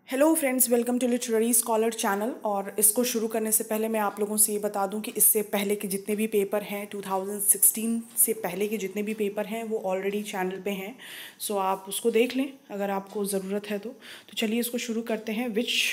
Hello friends, welcome to literary scholar channel. और इसको शुरू करने से पहले मैं आप लोगों से ये बता दूं कि इससे पहले के जितने भी पेपर हैं 2016 से पहले के जितने भी पेपर हैं वो ऑलरेडी चैनल पे हैं। सो आप उसको देख लें अगर आपको ज़रूरत है तो चलिए इसको शुरू करते हैं।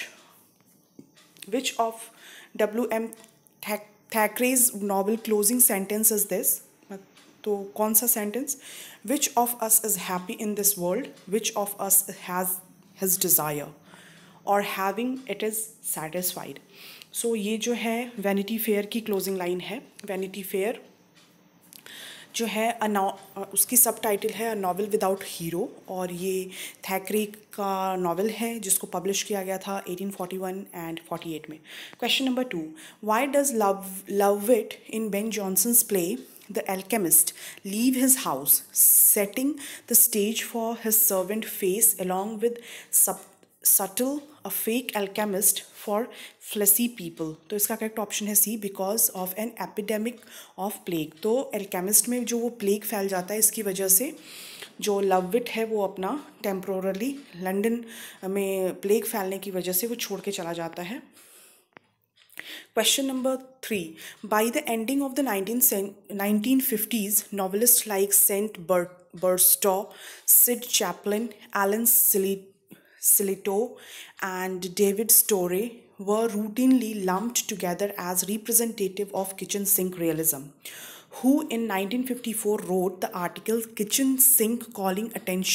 Which of WM Thackeray's novel closing sentence is this? तो कौन सा sentence? Which of us is happy in this world, which of us has his desire और having it is satisfied. So ये जो है वैनिटी फेयर की closing line है। Vanity Fair जो है उसकी सब टाइटल है अ नॉवल विदाउट हीरो, और ये थैकरे का नॉवल है जिसको पब्लिश किया गया था 1841 एंड 48 में। Question number 2, why does Lovewit in Ben Jonson's play The Alchemist leave his house, setting the stage for his servant face along with subtle a fake alchemist for fleshy people? तो इसका correct option है C, because of an epidemic of plague. तो Alchemist में जो वो plague फैल जाता है, इसकी वजह से जो लवविट है वो अपना टेम्पोरली लंदन में प्लेग फैलने की वजह से वो छोड़ के चला जाता है। Question number 3. By the ending of the 1950s, novelists like Saint Burstow, Sid Chaplin, Alan Silito, and David Storey were routinely lumped together as representative of kitchen sink realism, who in 1954 wrote the article Kitchen Sink, calling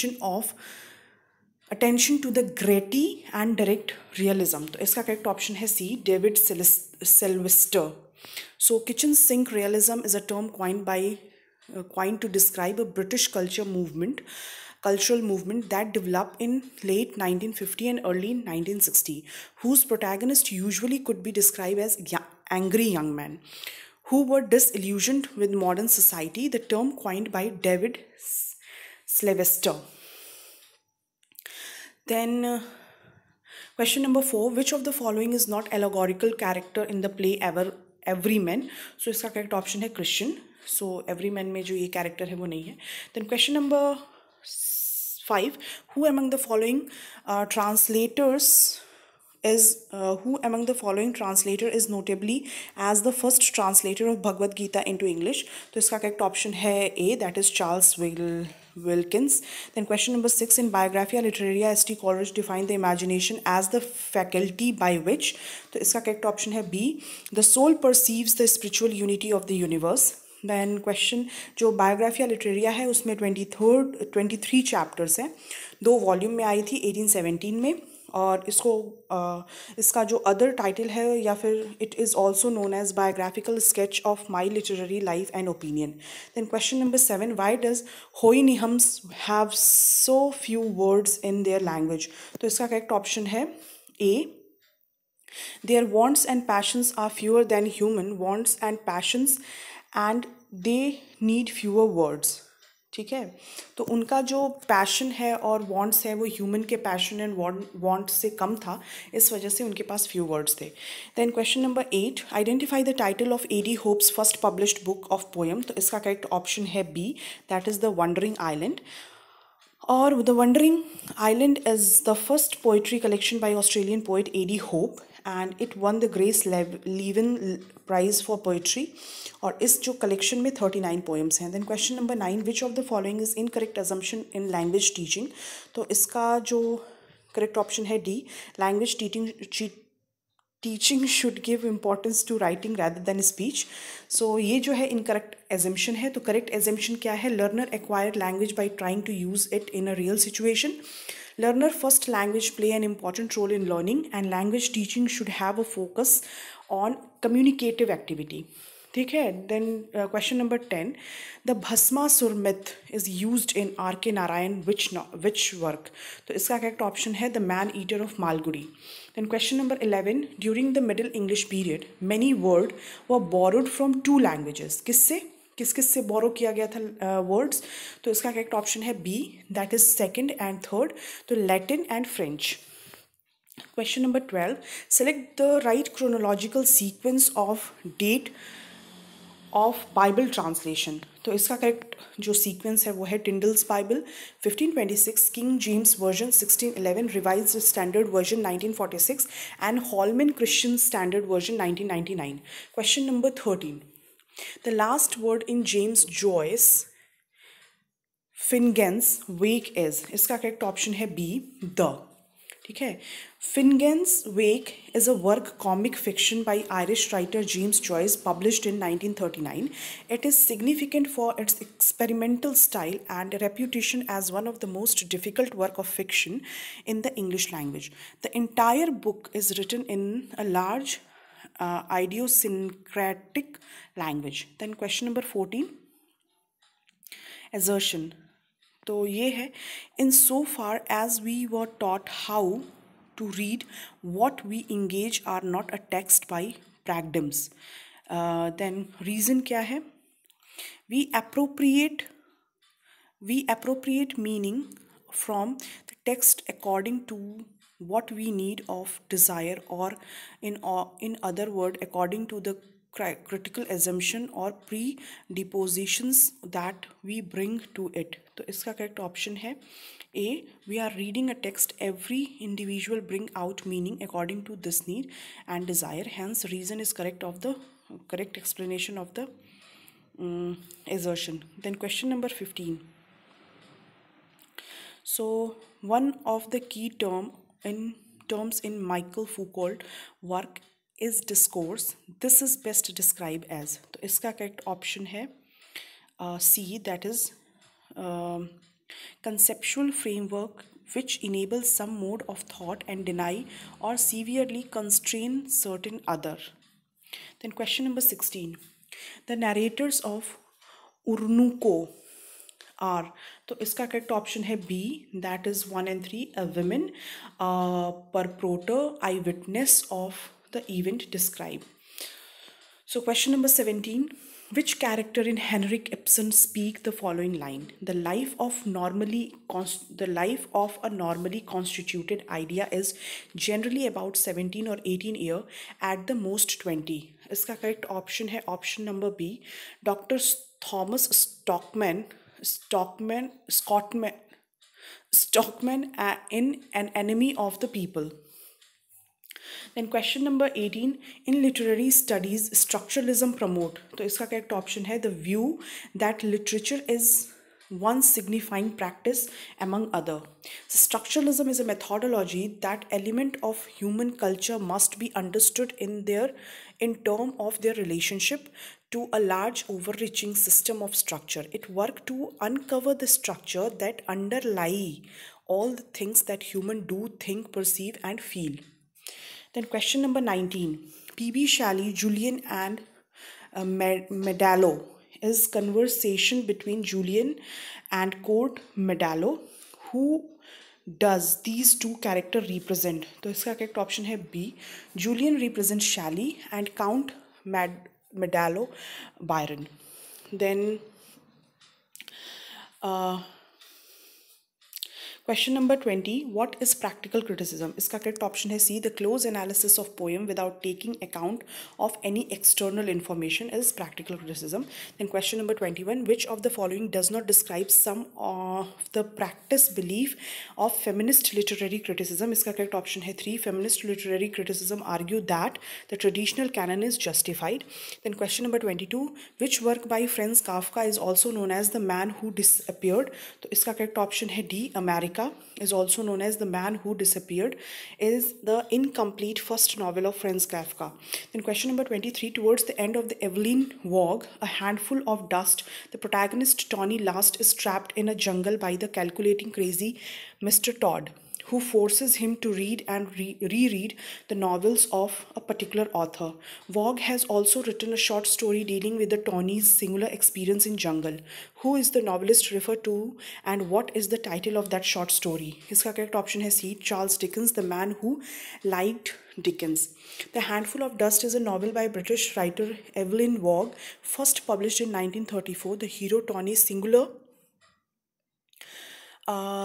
attention to the gritty and direct realism. तो इसका correct option है C, David Sylvester. So kitchen sink realism is a term coined to describe a British cultural movement that developed in late 1950 and early 1960, whose protagonists usually could be described as angry young men who were disillusioned with modern society. The term coined by David Sylvester. Then question number 4, which of the following is not allegorical character in the play Everyman? So इसका correct option है Christian. So Everyman में जो ये character है वो नहीं है. Then question number 5, who among the following translator is notably as the first translator of Bhagavad Gita into English? तो इसका करेक्ट ऑप्शन है A, that is Charles Wilkins. Then question number 6, in Biographia Literaria, S.T. Coleridge defined the imagination as the faculty by which, तो इसका correct option है B, the soul perceives the spiritual unity of the universe. Then question जो Biographia Literaria है उसमें 23 chapters हैं, 2 volume में आई थी 1817 में, और इसका जो अदर टाइटल है या फिर it is also known as biographical sketch of my literary life and opinion. Then question number 7, why does Houyhnhnms have so few words in their language? तो इसका करेक्ट ऑप्शन है A, their wants and passions are fewer than human wants and passions and they need fewer words. ठीक है, तो उनका जो passion है और वांट्स है वो ह्यूमन के पैशन एंड वांट से कम था, इस वजह से उनके पास फ्यू वर्ड्स थे. Then question number 8, identify the title of A.D. Hope's first published book of poem. तो इसका करेक्ट ऑप्शन है B, that is the wandering island. और the wandering island is the first poetry collection by Australian poet A.D. Hope, and it won the Grace Leven prize for poetry. और इस जो collection में 39 poems हैं. Then question number 9, which of the following is incorrect assumption in language teaching? तो इसका जो correct option है D, language teaching should give importance to writing rather than speech. So ये जो है इनकरेक्ट एजम्पशन है. तो करेक्ट एजम्पशन क्या है? Learner acquire language by trying to use it in a real situation. Learner first language play an important role in learning, and language teaching should have a focus on communicative activity. ठीक है. Then question number 10, the Bhasmasura myth is used in R.K. Narayan which work? तो इसका correct option है the man eater of Malgudi. Then question number 11, during the middle English period many word were borrowed from 2 languages. किस से borrow किया गया था words? तो इसका करेक्ट ऑप्शन है B, that is second and third, तो Latin and French. Question number 12, select the right chronological sequence of date of Bible translation. तो इसका करेक्ट जो सीक्वेंस है वो है Tyndale's Bible 1526, King James version 1611, revised standard version 1946 and Holman Christian standard version 1999। Question number 13, the last word in James Joyce Finnegans Wake is. इसका correct option है B, the. ठीक है, फिनगेंस वेक is a work comic fiction by Irish writer James Joyce published in 1939. It is significant for its experimental style and reputation as one of the most difficult work of fiction in the English language. The entire book is written in a large idiosyncratic language. Then question number 14, assertion. तो ये है, in so far as we were taught how to read, what we engage are not a text by pragmatism. Then reason क्या है, we appropriate meaning from the text according to what we need of desire, or in other word according to the critical assumption or predispositions that we bring to it. तो इसका correct option है A, we are reading a text, every individual bring out meaning according to this need and desire, hence reason is correct explanation of the assertion. Then question number 15. So one of the key terms in Michael Foucault work is discourse. This is best described as, तो इसका correct option है C, that is conceptual framework which enables some mode of thought and deny or severely constrain certain other. Then question number 16, the narrators of Urnuko are, तो इसका correct option है B, that is 1 and 3, a women, purporter, eyewitness of the event described. So question number 17, which character in Henrik Ibsen speak the following line? The life of a normally constituted idea is generally about 17 or 18 years, at the most 20. इसका correct option है option number B, doctor Thomas Stockman in An Enemy of the People. Then question number 18, in literary studies structuralism promote, तो इसका correct option है the view that literature is one signifying practice among other. Structuralism is a methodology that element of human culture must be understood in term of their relationship to a large overreaching system of structure. It works to uncover the structure that underlie all the things that human do, think, perceive and feel. Then question number 19, P.B. Shelley, Julian and Medallo is conversation between Julian and Count Medallo. Who does these two character represent? तो इसका correct option है B, Julian represents Shelley and Count Medallo Byron. Then question number 20, what is practical criticism? इसका correct option है C, the close analysis of poem without taking account of any external information is practical criticism. Then question number 21, which of the following does not describe some of the practice belief of feminist literary criticism? इसका correct option है 3, feminist literary criticism argue that the traditional canon is justified. Then question number 22, which work by Franz Kafka is also known as the man who disappeared? तो इसका correct option है D, America is also known as the man who disappeared, is the incomplete first novel of Franz Kafka. Then question number 23, towards the end of the Evelyn Waugh, A Handful of Dust, the protagonist Tony Last is trapped in a jungle by the calculating crazy Mr. Todd, who forces him to read and reread the novels of a particular author. Waugh has also written a short story dealing with the Tony's singular experience in jungle. Who is the novelist referred to and what is the title of that short story? इसका correct option है C, Charles Dickens, the man who liked Dickens. The Handful of Dust is a novel by British writer Evelyn Waugh, first published in 1934. The hero Tony's singular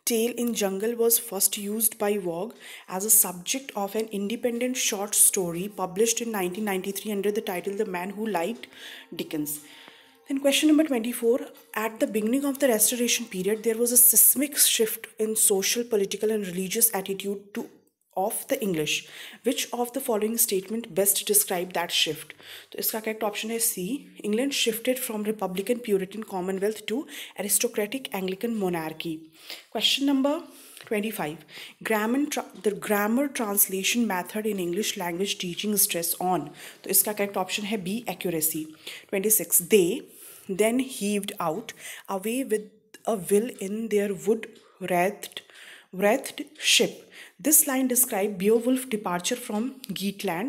tale in Jungle was first used by Vogue as a subject of an independent short story published in 1993 under the title The Man Who Liked Dickens. Then, question number 24. At the beginning of the Restoration period, there was a seismic shift in social, political, and religious attitude of the English. Which of the following statement best describe that shift? तो इसका correct option है सी. England shifted from Republican Puritan Commonwealth to aristocratic Anglican monarchy. Question number 25. The grammar translation method in English language teaching stress on. तो इसका correct option है B, accuracy. 26. They then heaved out away with a will in their wood-wreathed ship. This line describes Beowulf's departure from Geatland.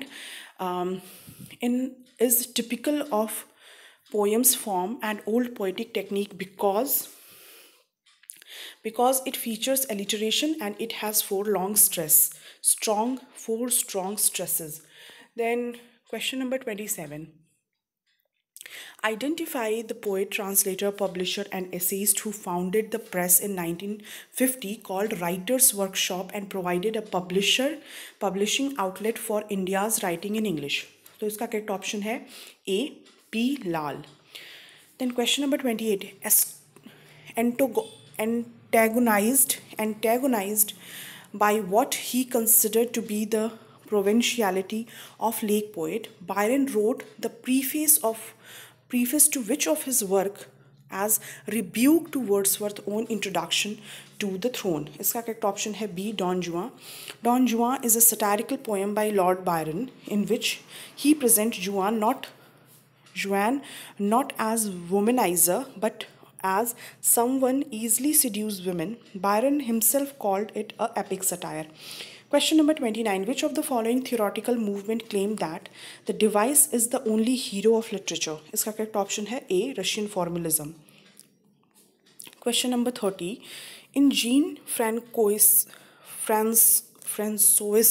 Is typical of poem's form and old poetic technique because it features alliteration and it has four strong stresses. Then question number 27. Identify the poet, translator, publisher, and essayist who founded the press in 1950 called Writers' Workshop and provided a publishing outlet for India's writing in English. तो इसका correct option है A, P Lal. Then question number 28. Antagonized by what he considered to be the provinciality of Lake poet, Byron wrote the preface to which of his work as rebuke to Wordsworth's own introduction to the throne? इसका correct option है B, Don Juan. Don Juan is a satirical poem by Lord Byron in which he presents Juan not as womanizer but as someone easily seduced women. Byron himself called it a epic satire. Question number 29. Which of the following theoretical movement claimed that the device is the only hero of literature? इसका correct option है A, Russian formalism. Question number 30. In Jean Francois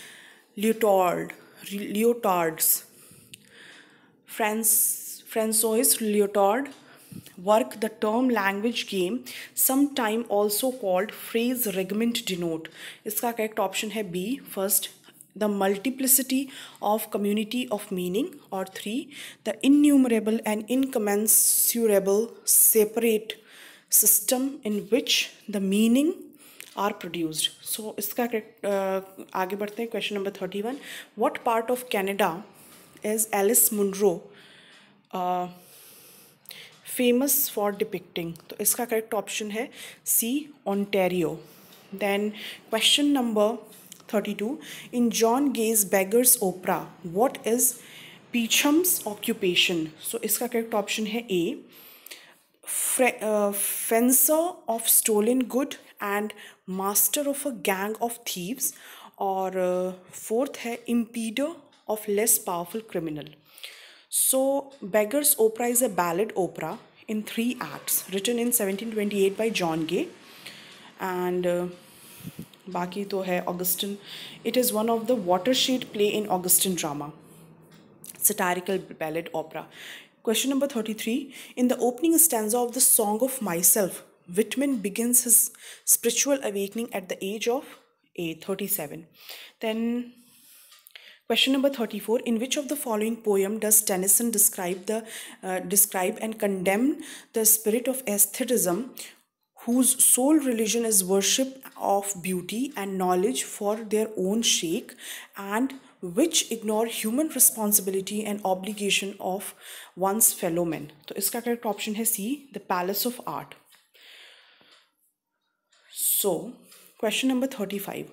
Lyotard's work, the term language game, sometime also called phrase regiment denote. इसका correct option है B, first, the multiplicity of community of meaning, or 3, the innumerable and incommensurable separate system in which the meaning are produced. So इसका आगे बढ़ते हैं. Question number 31. What part of Canada is Alice Munro famous for depicting? तो इसका correct option है C, Ontario. Then question number 32. In John Gay's Beggar's Opera, what is Peacham's occupation? So इसका correct option है A, fencer of stolen good and master of a gang of thieves, और fourth है impeder of less powerful criminal. So Beggar's Opera is a ballad opera in 3 acts written in 1728 by John Gay, and बाकी तो है Augustan. It is one of the watershed play in Augustan drama, satirical ballad opera. Question number 33. In the opening stanza of the Song of Myself, Whitman begins his spiritual awakening at the age of 37. Then question number 34. In which of the following poem does Tennyson describe and condemn the spirit of aestheticism, whose sole religion is worship of beauty and knowledge for their own sake, and which ignore human responsibility and obligation of one's fellow men? तो इसका correct option है C, The Palace of Art. So question number 35.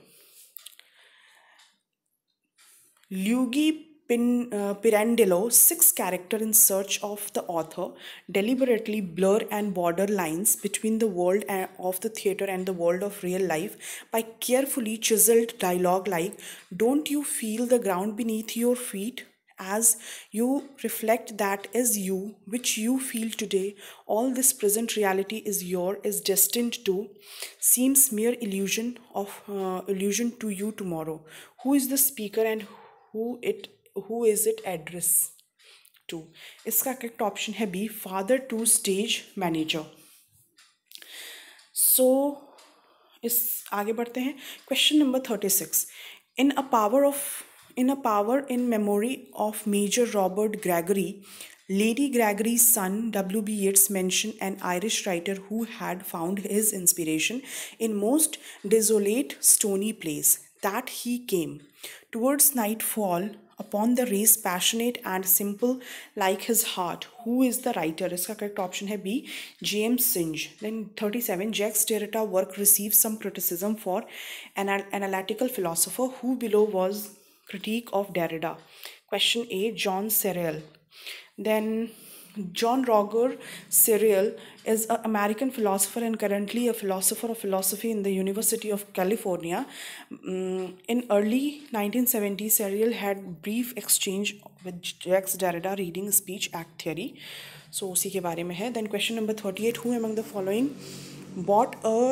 Luigi Pirandello, 6 characters in search of the author, deliberately blur and border lines between the world of the theatre and the world of real life by carefully chiseled dialogue like, "Don't you feel the ground beneath your feet? As you reflect that is you, which you feel today, all this present reality is destined to seems mere illusion to you tomorrow. Who is the speaker and who is it address to?" इसका correct option है B, father to stage manager. So इस आगे बढ़ते हैं. Question number 36. In a power of in a power in memory of Major Robert Gregory, Lady Gregory's son W.B. Yeats mentioned an Irish writer who had found his inspiration in most desolate stony place, that he came towards nightfall upon the race passionate and simple like his heart. Who is the writer? इसका correct option है B. James Synge. Then 37. Jacques Derrida work received some criticism for an analytical philosopher. Who below was critique of Derrida? Question A. John Searle. Then John Roger Searle is an American philosopher and currently a philosopher of philosophy in the University of California. In early 1970s, Searle had brief exchange with Jacques Derrida reading speech act theory. So उसी के बारे में है. Then question number 38. Who among the following bought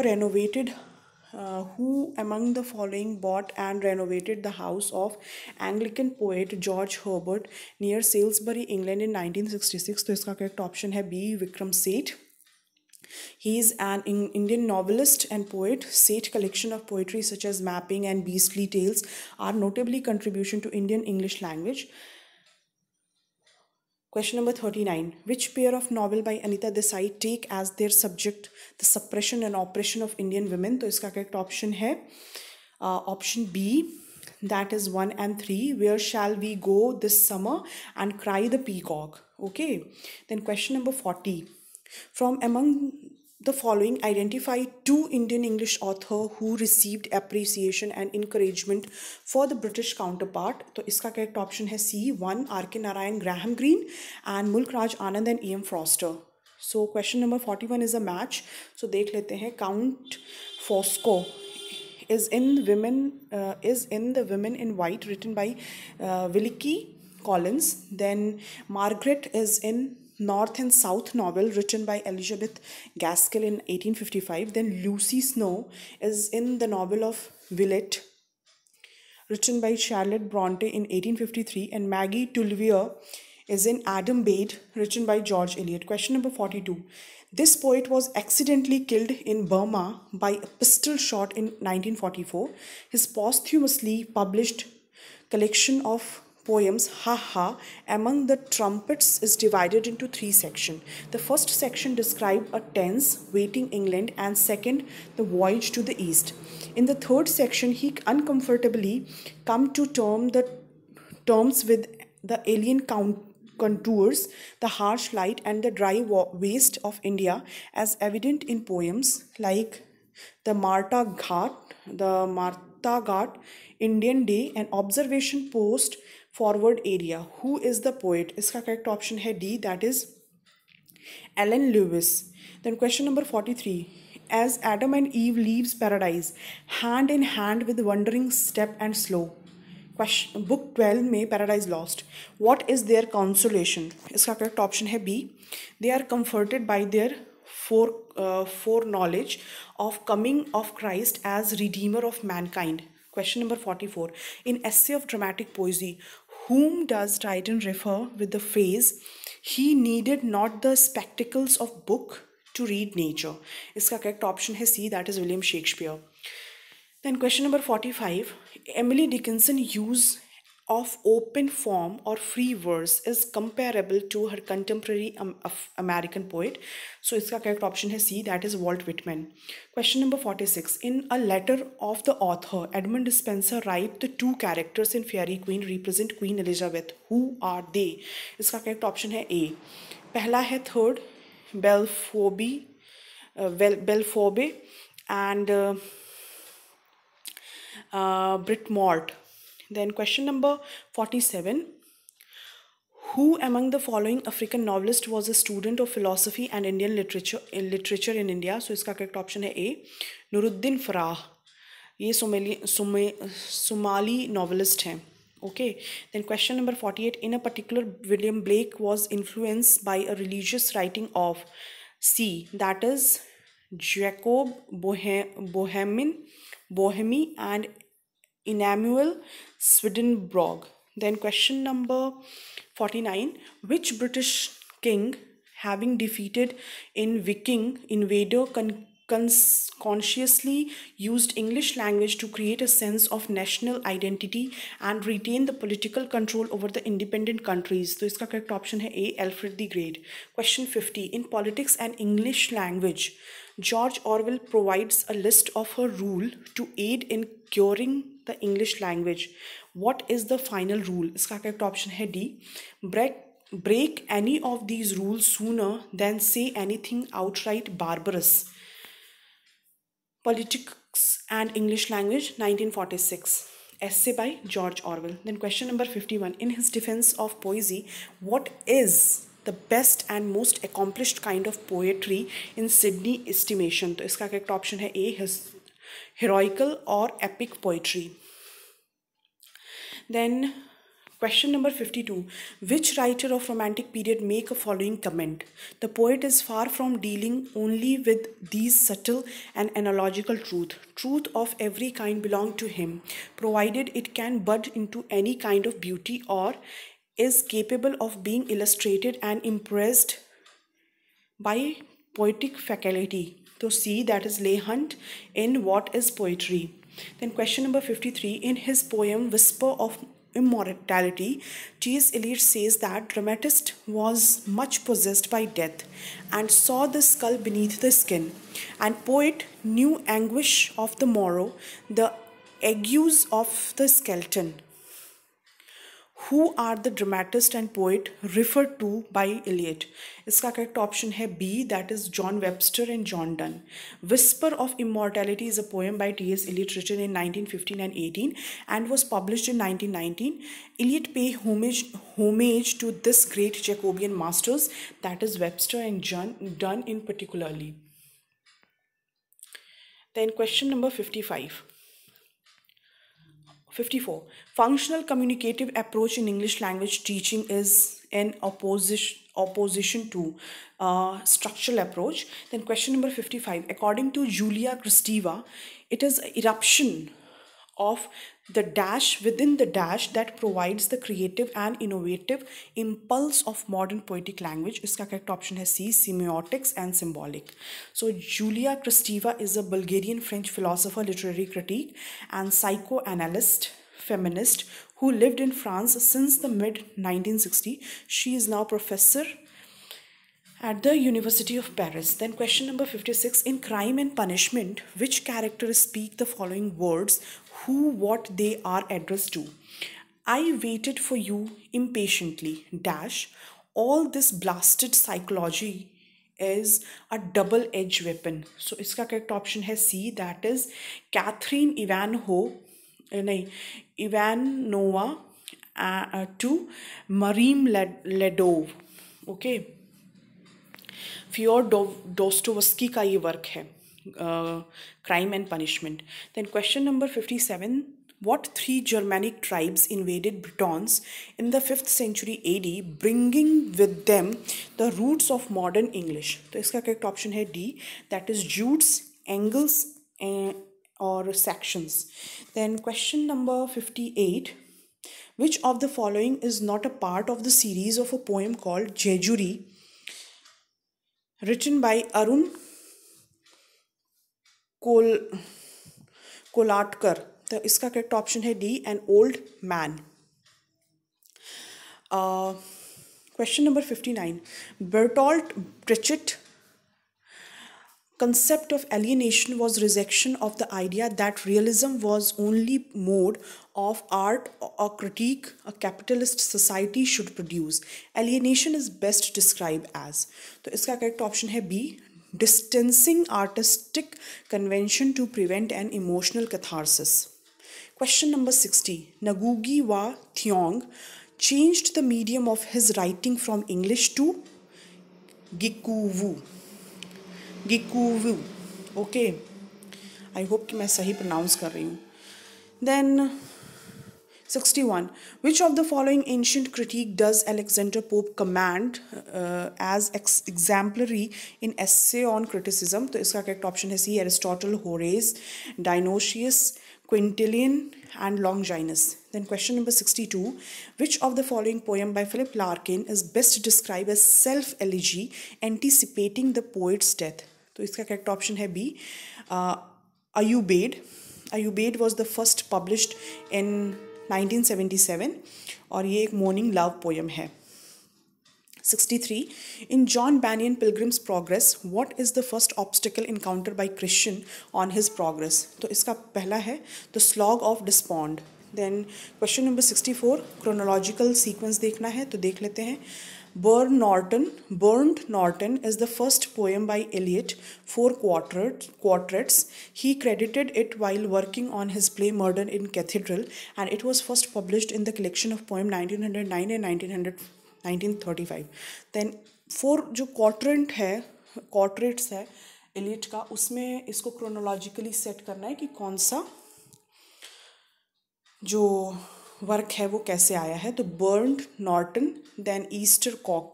and renovated the house of Anglican poet George Herbert near Salisbury, England in 1966? तो इसका correct option है B. Vikram Seth. He is an Indian novelist and poet. Seth collection of poetry such as Mapping and Beastly Tales are notably contribution to Indian English language. Question number 39. Which pair of novel by Anita Desai take as their subject the suppression and oppression of Indian women? तो इसका correct option है option B, that is 1 and 3. Where shall we go this summer and Cry the Peacock? Okay. Then question number 40. From among the following, identify 2 Indian English authors who received appreciation and encouragement for the British counterpart. तो इसका correct option है C. 1. R.K. Narayan, Graham Greene, and Mulk Raj Anand and E.M. Foster. So question number 41 is a match. So देख लेते हैं. Count Fosco is in the Women in White, written by Wilkie Collins. Then Margaret is in North and South novel, written by Elizabeth Gaskell in 1855. Then Lucy Snow is in the novel of Villette, written by Charlotte Bronte in 1853. And Maggie Tulliver is in Adam Bede, written by George Eliot. Question number 42. This poet was accidentally killed in Burma by a pistol shot in 1944. His posthumously published collection of poems Ha Ha Among the Trumpets is divided into 3 sections. The first section describes a tense waiting England, and second the voyage to the east. In the third section he uncomfortably come to terms with the alien contours, the harsh light and the dry waste of India as evident in poems like the Martha Ghat, Indian Day and Observation Post Forward Area. Who is the poet? इसका correct option है D, that is Alan Lewis. Then question number 43. As Adam and Eve leaves paradise, hand in hand with wandering step and slow. Question book 12 में Paradise Lost. What is their consolation? इसका correct option है B. They are comforted by their foreknowledge of coming of Christ as Redeemer of mankind. Question number 44. In Essay of Dramatic Poesy, whom does Dryden refer with the phrase, he needed not the spectacles of book to read nature? इसका correct option है C, that is William Shakespeare. Then question number 45. Emily Dickinson's use of open form or free verse is comparable to her contemporary American poet. So इसका correct option है C, that is Walt Whitman. Question number 46. In a letter of the author, Edmund Spenser writes the 2 characters in Fairy Queen represent Queen Elizabeth. Who are they? इसका correct option है A. पहला है third Belphoebe and Britmort. Then question number 47. Who among the following African novelists was a student of philosophy and Indian literature in India? So इसका correct option है A. Nuruddin Farah. ये Somali novelist हैं. Okay. Then question number 48. In a particular, William Blake was influenced by a religious writing of C, that is Jacob Bohemy and Emanuel Swedenborg. Then question number 49. Which British king, having defeated in Viking invader, consciously used English language to create a sense of national identity and retain the political control over the independent countries. तो इसका correct option है A. Alfred the Great. Question 50. In politics and English language, George Orwell provides a list of a rule to aid in curing the English language. What is the final rule? इसका correct option है D. Break any of these rules sooner than say anything outright barbarous. Politics and English Language, 1946. Essay by George Orwell. Then question number 51. In his defense of poesy, what is the best and most accomplished kind of poetry in Sydney estimation? तो इसका correct option है A. Heroical or epic poetry. Then question number 52. Which writer of romantic period make a following comment? The poet is far from dealing only with these subtle and analogical truth of every kind belong to him, provided it can bud into any kind of beauty or is capable of being illustrated and impressed by poetic faculty. So C, that is Leigh Hunt in What is Poetry. Then question number 53. In his poem Whisper of Immortality, T.S. Eliot says that dramatist was much possessed by death and saw the skull beneath the skin, and poet knew anguish of the morrow, the agues of the skeleton. Who are the dramatist and poet referred to by Eliot? इसका correct option है B, that is John Webster and John Donne. Whisper of Immortality is a poem by T.S. Eliot written in 1915 and 18 and was published in 1919. Eliot paid homage to this great Jacobean masters, that is Webster and Donne in particularly. Then question number 55. 54. Functional communicative approach in English language teaching is in opposition to structural approach. Then question number 55. According to Julia Kristeva, it is an eruption of the dash within the dash that provides the creative and innovative impulse of modern poetic language. इसका correct option है C, semiotics and symbolic. So Julia Kristeva is a Bulgarian French philosopher, literary critic and psychoanalyst, feminist who lived in France since the mid 1960s. She is now professor at the University of Paris. Then question number 56. In Crime and Punishment, which characters speak the following words, who, what they are addressed to? I waited for you impatiently, dash. All this blasted psychology is a double-edged weapon. So इसका correct option है C, that is Catherine Ivanova to Marim Ledov. Okay. Fyodor Dostoevsky का ये work है, Crime and Punishment. Then question number 57. What three Germanic tribes invaded Britons in the 5th century AD, bringing with them the roots of modern English? तो इसका correct option है D, that is Jutes, Angles or Saxons. Then question number 58. Which of the following is not a part of the series of a poem called Jejuri, written by Arun Kolatkar? तो इसका correct option है D, an old man. Question number 59. Bertolt Brecht concept of alienation was rejection of the idea that realism was only mode of art or critique a capitalist society should produce. Alienation is best described as, तो इसका correct option है B, distancing artistic convention to prevent an emotional catharsis. Question number 60. Ngugi wa Thiong changed the medium of his writing from English to Gikuyu. Okay. I hope कि मैं सही pronounce कर रही हूँ. Then 61. Which of the following ancient critique does Alexander Pope commend as exemplary in essay on criticism? तो इसका correct option है C, Aristotle, Horace, Dionysius, Quintilian and Longinus. Then question number 62. Which of the following poem by Philip Larkin is best described as self-elegy anticipating the poet's death? तो इसका correct option है B, Aubade. Aubade was the first published in 1977 और ये एक morning love poem है. 63. In John Bunyan Pilgrim's Progress, what is the first obstacle encountered by Christian on his progress? तो इसका पहला है the slog of despond. Then question number 64, chronological sequence देखना है तो देख लेते हैं. Burned Norton is the first poem by Eliot, 4 quartets. He credited it while working on his play Murder in Cathedral, and it was first published in the collection of poem 1909 and 1935. Then 4 जो क्वार्टरेट्स है Elliott का, उसमें इसको chronologically set करना है कि कौन सा जो वर्क है वो कैसे आया है. तो Burnt Norton, then East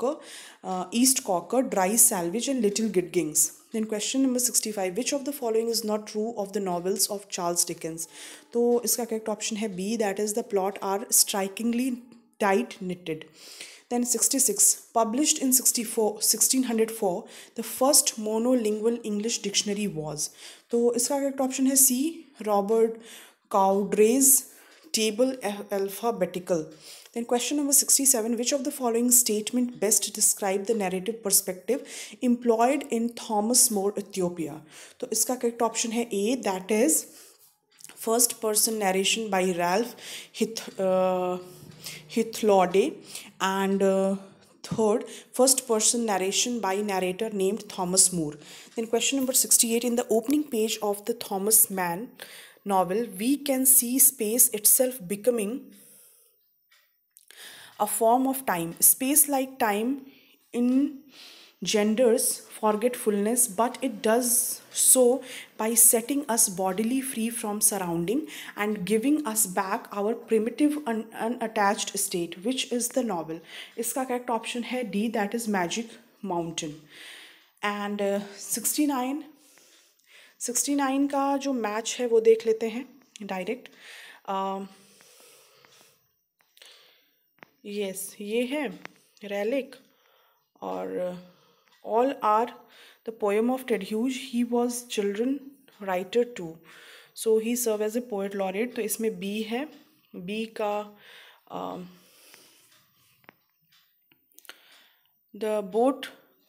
Coker, dry salvages and little Giddings. Then question number 65, which of the following is not true of the novels of Charles Dickens? तो इसका करेक्ट ऑप्शन है B, that is the plot are strikingly tight knitted. Then 66, published in 1604, the first monolingual English dictionary was. तो इसका correct option है C, Robert Cawdrey's table alphabetical. Then question number 67, which of the following statement best describe the narrative perspective employed in Thomas More Ethiopia? तो इसका correct option है A, that is first person narration by Ralph Hithlode, and third, first person narration by narrator named Thomas More. Then question number 68, in the opening page of the Thomas Mann novel, we can see space itself becoming a form of time. Space, like time, engenders forgetfulness, but it does so by setting us bodily free from surrounding and giving us back our primitive unattached state. Which is the novel? इसका correct option है D, that is Magic Mountain. And 69 का जो match है वो देख लेते हैं direct. Yes, ये है रेलिक और all are the poem of Ted Hughes. He was children writer too, so he serve as a poet laureate. तो इसमें बी है. बी का द बोट,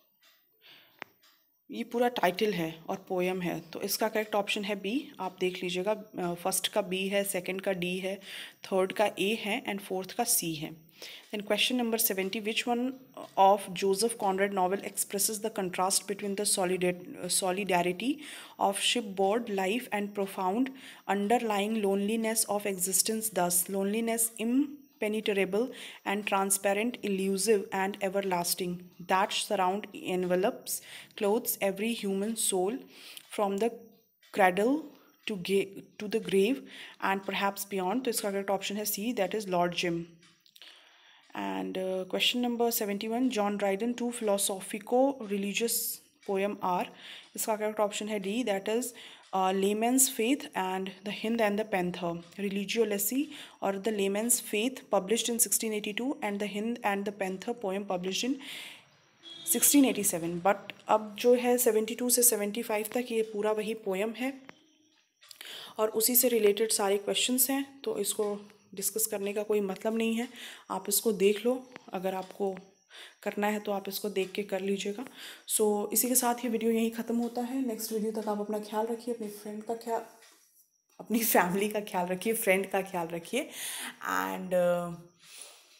ये पूरा टाइटल है और पोएम है. तो इसका करेक्ट ऑप्शन है बी. आप देख लीजिएगा, फर्स्ट का बी है, सेकंड का डी है, थर्ड का ए है एंड फोर्थ का सी है. Then question number 70, which one of Joseph Conrad novel expresses the contrast between the solidarity of shipboard life and profound underlying loneliness of existence, thus loneliness impenetrable and transparent, elusive and everlasting, that surround, envelops, clothes every human soul from the cradle to the grave and perhaps beyond. तो इसका correct option है सी, that is Lord Jim. And question number 71, John Dryden, two philosophico-religious poem are. इसका correct option है D, that is Layman's Faith and The Hind and the Panther. Religiolessy or The Layman's Faith published in 1682 and The Hind and the Panther poem published in 1687. But अब जो है 72 से 75 तक ये पूरा वही पोएम है और उसी से रिलेटेड सारे क्वेश्चंस हैं. तो इसको डिस्कस करने का कोई मतलब नहीं है, आप इसको देख लो. अगर आपको करना है तो आप इसको देख के कर लीजिएगा. सो इसी के साथ ये वीडियो यहीं ख़त्म होता है. नेक्स्ट वीडियो तक आप अपना ख्याल रखिए, अपनी फैमिली का ख्याल रखिए, फ्रेंड का ख्याल रखिए and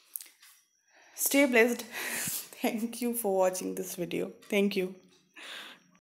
stay blessed. Thank you for watching this video. Thank you.